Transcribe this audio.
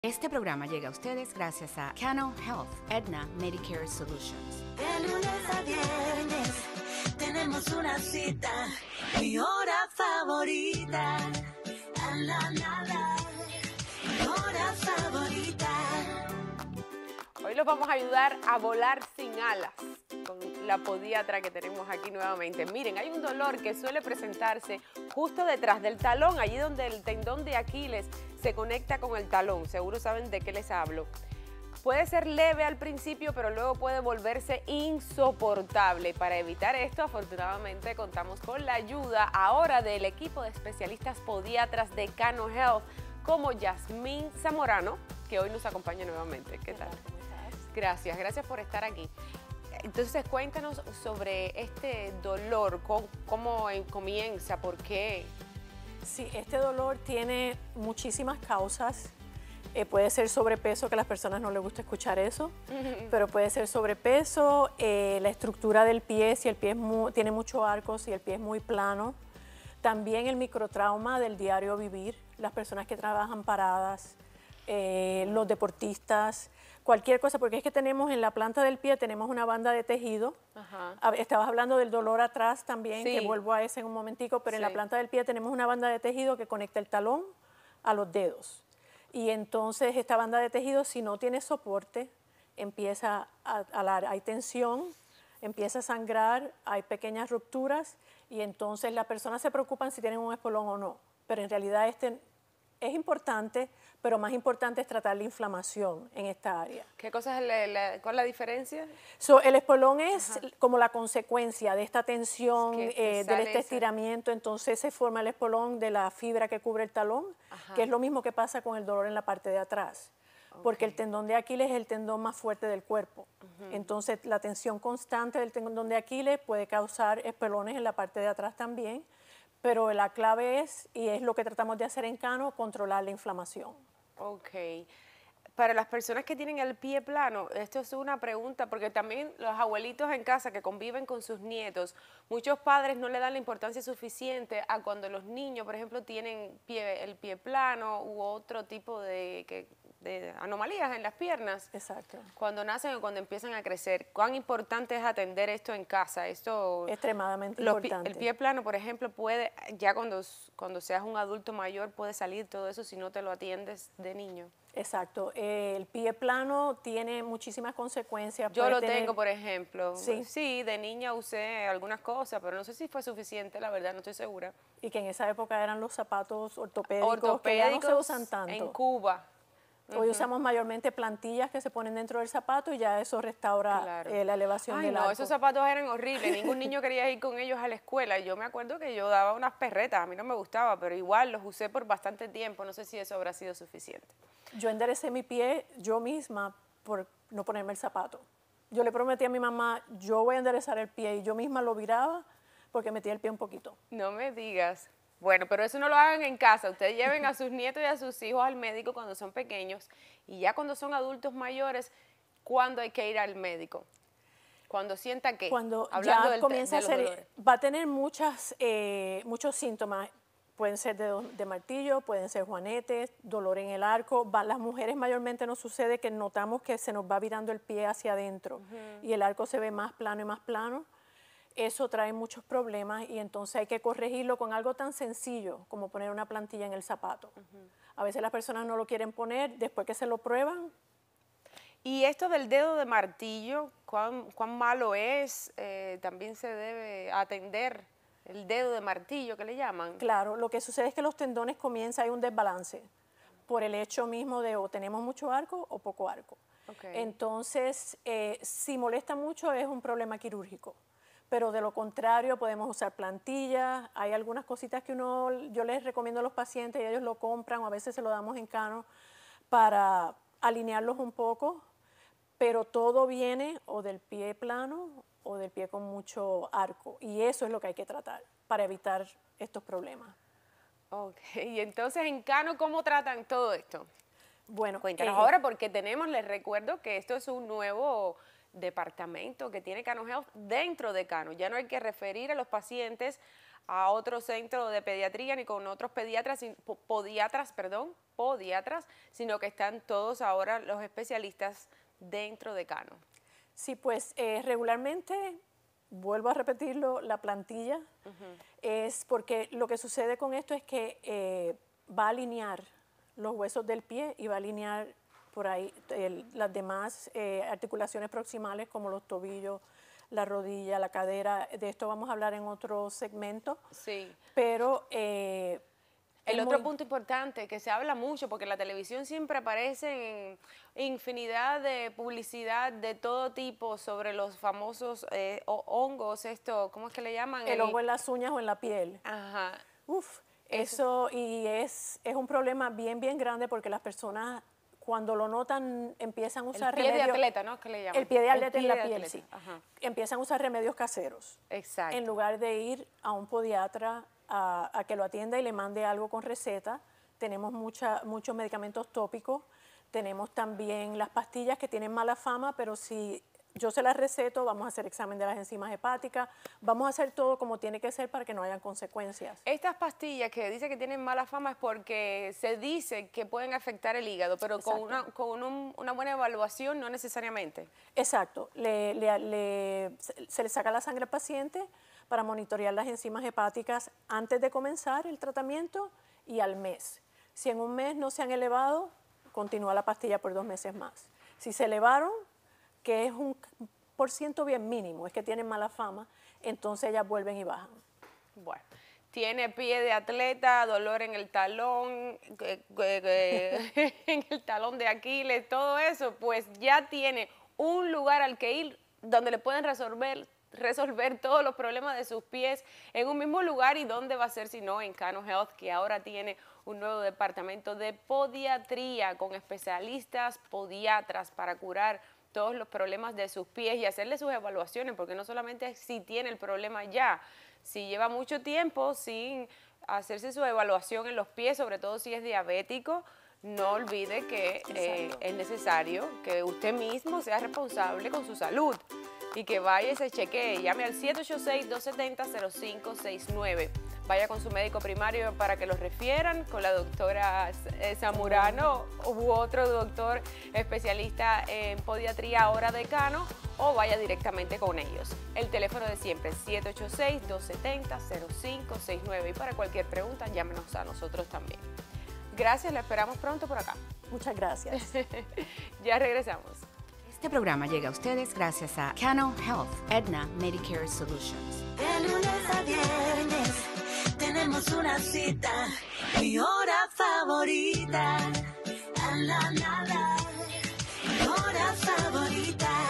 Este programa llega a ustedes gracias a Cano Health, Aetna Medicare Solutions. De lunes a viernes tenemos una cita, mi hora favorita, mi hora favorita. Hoy los vamos a ayudar a volar sin alas con la podiatra que tenemos aquí nuevamente. Miren, hay un dolor que suele presentarse justo detrás del talón, allí donde el tendón de Aquiles se conecta con el talón. Seguro saben de qué les hablo. Puede ser leve al principio, pero luego puede volverse insoportable. Para evitar esto, afortunadamente, contamos con la ayuda ahora del equipo de especialistas podiatras de Cano Health, como Yasmín Zamorano, que hoy nos acompaña nuevamente. ¿Qué tal? Gracias, gracias por estar aquí. Entonces, cuéntanos sobre este dolor, cómo comienza, por qué. Sí, este dolor tiene muchísimas causas. Puede ser sobrepeso, que a las personas no les gusta escuchar eso, pero puede ser sobrepeso, la estructura del pie, si el pie tiene mucho arco, si el pie es muy plano. También el microtrauma del diario vivir, las personas que trabajan paradas, los deportistas, cualquier cosa, porque es que tenemos en la planta del pie, tenemos una banda de tejido. Ajá. Estabas hablando del dolor atrás también, sí, que vuelvo a ese en un momentico, pero sí, en la planta del pie tenemos una banda de tejido que conecta el talón a los dedos. Y entonces esta banda de tejido, si no tiene soporte, empieza hay tensión, empieza a sangrar, hay pequeñas rupturas, y entonces las personas se preocupan si tienen un espolón o no. Pero en realidad es importante, pero más importante es tratar la inflamación en esta área. ¿Qué cosa es cuál es la diferencia? El espolón es como la consecuencia de esta tensión, de este estiramiento. Entonces se forma el espolón de la fibra que cubre el talón, que es lo mismo que pasa con el dolor en la parte de atrás. Porque el tendón de Aquiles es el tendón más fuerte del cuerpo. Entonces la tensión constante del tendón de Aquiles puede causar espelones en la parte de atrás también. Pero la clave es, y es lo que tratamos de hacer en Cano, controlar la inflamación. Ok. Para las personas que tienen el pie plano, esto es una pregunta, porque también los abuelitos en casa que conviven con sus nietos, muchos padres no le dan la importancia suficiente a cuando los niños, por ejemplo, tienen el pie plano u otro tipo de anomalías en las piernas. Exacto. Cuando nacen o cuando empiezan a crecer. ¿Cuán importante es atender esto en casa? Esto extremadamente importante. El pie plano, por ejemplo, puede, ya cuando seas un adulto mayor, puede salir todo eso si no te lo atiendes de niño. Exacto. El pie plano tiene muchísimas consecuencias. Yo lo tengo, por ejemplo. Sí. Sí, de niña usé algunas cosas, pero no sé si fue suficiente, la verdad, no estoy segura. Y que en esa época eran los zapatos ortopédicos que ya no se usan tanto. En Cuba. Hoy usamos mayormente plantillas que se ponen dentro del zapato y ya eso restaura la elevación del arco. Esos zapatos eran horribles. Ningún niño quería ir con ellos a la escuela. Yo me acuerdo que yo daba unas perretas. A mí no me gustaba, pero igual los usé por bastante tiempo. No sé si eso habrá sido suficiente. Yo enderecé mi pie yo misma por no ponerme el zapato. Yo le prometí a mi mamá, yo voy a enderezar el pie, y yo misma lo viraba porque metía el pie un poquito. No me digas. Bueno, pero eso no lo hagan en casa. Ustedes lleven a sus nietos y a sus hijos al médico cuando son pequeños, y ya cuando son adultos mayores, ¿cuándo hay que ir al médico? Cuando sienta que, cuando hablando ya comienza a ser, va a tener muchos síntomas. Pueden ser de martillo, pueden ser juanetes, dolor en el arco. Las mujeres mayormente nos sucede que notamos que se nos va virando el pie hacia adentro y el arco se ve más plano y más plano. Eso trae muchos problemas y entonces hay que corregirlo con algo tan sencillo como poner una plantilla en el zapato. A veces las personas no lo quieren poner, después que se lo prueban. Y esto del dedo de martillo, ¿cuán malo es? También se debe atender el dedo de martillo, que le llaman. Claro, lo que sucede es que los tendones hay un desbalance por el hecho mismo de o tenemos mucho arco o poco arco. Entonces, si molesta mucho es un problema quirúrgico. Pero de lo contrario podemos usar plantillas, hay algunas cositas que yo les recomiendo a los pacientes y ellos lo compran o a veces se lo damos en Cano para alinearlos un poco, pero todo viene o del pie plano o del pie con mucho arco y eso es lo que hay que tratar para evitar estos problemas. Ok, y entonces en Cano, ¿cómo tratan todo esto? Bueno, cuéntanos ahora porque les recuerdo que esto es un nuevo departamento que tiene Cano Health dentro de Cano. Ya no hay que referir a los pacientes a otro centro de pediatría ni con otros podiatras, sino que están todos ahora los especialistas dentro de Cano. Sí, pues regularmente, vuelvo a repetirlo, la plantilla es porque lo que sucede con esto es que va a alinear los huesos del pie y va a alinear por ahí las demás articulaciones proximales como los tobillos, la rodilla, la cadera. De esto vamos a hablar en otro segmento. Sí. Pero el otro punto importante que se habla mucho, porque en la televisión siempre aparecen infinidad de publicidad de todo tipo sobre los famosos hongos, ¿cómo es que le llaman? El hongo en las uñas o en la piel. Ajá. Uf, eso y es un problema bien grande porque las personas cuando lo notan empiezan a usar remedios. El pie de atleta, ¿no? ¿Qué le llaman? El pie de atleta en la piel, atleta. sí. Ajá. Empiezan a usar remedios caseros. Exacto. En lugar de ir a un podiatra a que lo atienda y le mande algo con receta. Tenemos muchos medicamentos tópicos. Tenemos también las pastillas que tienen mala fama, pero si yo se las receto, vamos a hacer examen de las enzimas hepáticas, vamos a hacer todo como tiene que ser para que no hayan consecuencias. Estas pastillas que dice que tienen mala fama es porque se dice que pueden afectar el hígado, pero con una buena evaluación no necesariamente. Exacto. Se le saca la sangre al paciente para monitorear las enzimas hepáticas antes de comenzar el tratamiento y al mes. Si en un mes no se han elevado, continúa la pastilla por 2 meses más. Si se elevaron, que es un % bien mínimo, es que tienen mala fama, entonces ellas vuelven y bajan. Bueno, tiene pie de atleta, dolor en el talón, en el talón de Aquiles, todo eso, pues ya tiene un lugar al que ir donde le pueden resolver todos los problemas de sus pies en un mismo lugar. ¿Y dónde va a ser si no en Cano Health, que ahora tiene un nuevo departamento de podiatría con especialistas podiatras para curar todos los problemas de sus pies y hacerle sus evaluaciones, porque no solamente es si tiene el problema ya, si lleva mucho tiempo sin hacerse su evaluación en los pies, sobre todo si es diabético, no olvide que es necesario que usted mismo sea responsable con su salud y que vaya y se chequee. Llame al 786-270-0569. Vaya con su médico primario para que los refieran con la doctora Zamorano u otro doctor especialista en podiatría ahora de Cano, o vaya directamente con ellos. El teléfono de siempre es 786-270-0569 y para cualquier pregunta llámenos a nosotros también. Gracias, la esperamos pronto por acá. Muchas gracias. Ya regresamos. Este programa llega a ustedes gracias a Cano Health, Aetna Medicare Solutions. De lunes a viernes tenemos una cita, mi hora favorita. La, la, la, la. Mi hora favorita.